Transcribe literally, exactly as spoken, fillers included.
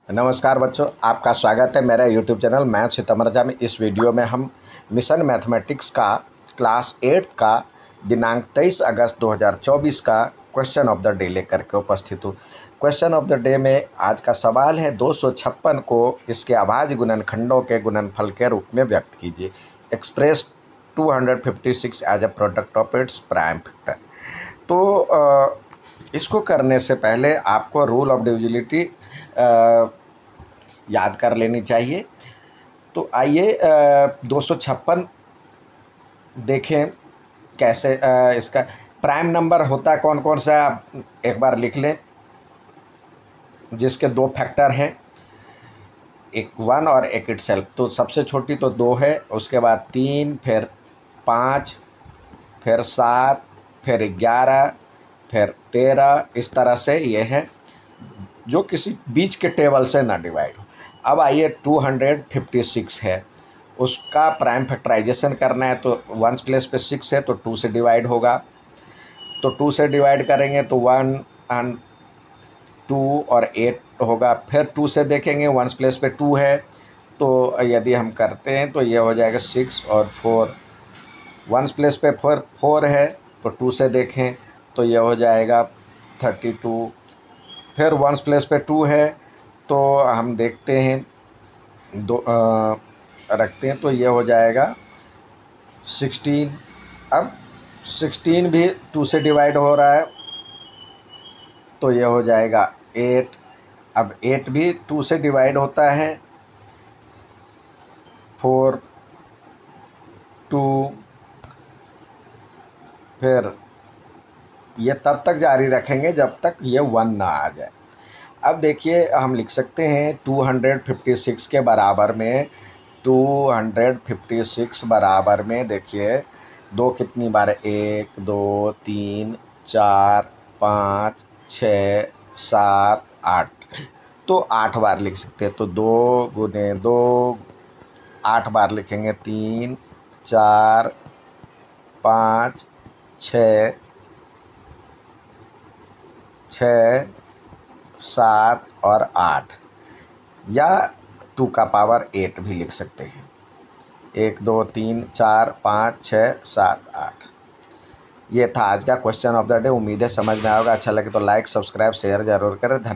नमस्कार बच्चों, आपका स्वागत है मेरा यूट्यूब चैनल मैथ सितमरजा में। इस वीडियो में हम मिशन मैथमेटिक्स का क्लास एट्थ का दिनांक तेईस अगस्त दो हज़ार चौबीस का क्वेश्चन ऑफ द डे लेकर के उपस्थित हूँ। क्वेश्चन ऑफ द डे में आज का सवाल है, दो सौ छप्पन को इसके अभाज्य गुणनखंडों के गुणनफल के रूप में व्यक्त कीजिए। Express two hundred fifty six as a product of its prime factor. तो आ, इसको करने से पहले आपको रूल ऑफ डिविजिबिलिटी याद कर लेनी चाहिए। तो आइए दो सौ छप्पन देखें कैसे। आ, इसका प्राइम नंबर होता कौन कौन सा, आप एक बार लिख लें, जिसके दो फैक्टर हैं, एक वन और एक इटसेल्फ। तो सबसे छोटी तो दो है, उसके बाद तीन, फिर पाँच, फिर सात, फिर ग्यारह, फिर तेरह, इस तरह से ये है जो किसी बीच के टेबल से ना डिवाइड हो। अब आइए टू हंड्रेड फिफ्टी सिक्स है, उसका प्राइम फैक्टराइजेशन करना है। तो वंस प्लेस पे सिक्स है तो टू से डिवाइड होगा, तो टू से डिवाइड करेंगे तो वन एंड टू और एट होगा। फिर टू से देखेंगे, वंस प्लेस पे टू है तो यदि हम करते हैं तो ये हो जाएगा सिक्स और फोर। वंस प्लेस पे फोर फोर है तो टू से देखें तो ये हो जाएगा थर्टी टू। फिर वंस प्लेस पे टू है तो हम देखते हैं, दो आ, रखते हैं तो ये हो जाएगा सिक्सटीन। अब सिक्सटीन भी टू से डिवाइड हो रहा है तो ये हो जाएगा एट। अब एट भी टू से डिवाइड होता है, फोर, टू, फिर ये तब तक जारी रखेंगे जब तक ये वन ना आ जाए। अब देखिए, हम लिख सकते हैं टू हंड्रेड फिफ्टी सिक्स के बराबर में, टू हंड्रेड फिफ्टी सिक्स बराबर में देखिए दो कितनी बार, एक, दो, तीन, चार, पाँच, छः, सात, आठ, तो आठ बार लिख सकते हैं। तो दो गुने दो, आठ बार लिखेंगे, तीन, चार, पाँच, छः, छः, सात और आठ, या टू का पावर एट भी लिख सकते हैं। एक, दो, तीन, चार, पाँच, छः, सात, आठ। ये था आज का क्वेश्चन ऑफ द डे। उम्मीद है समझ में आएगा। अच्छा लगे तो लाइक, सब्सक्राइब, शेयर जरूर करें। धन्यवाद।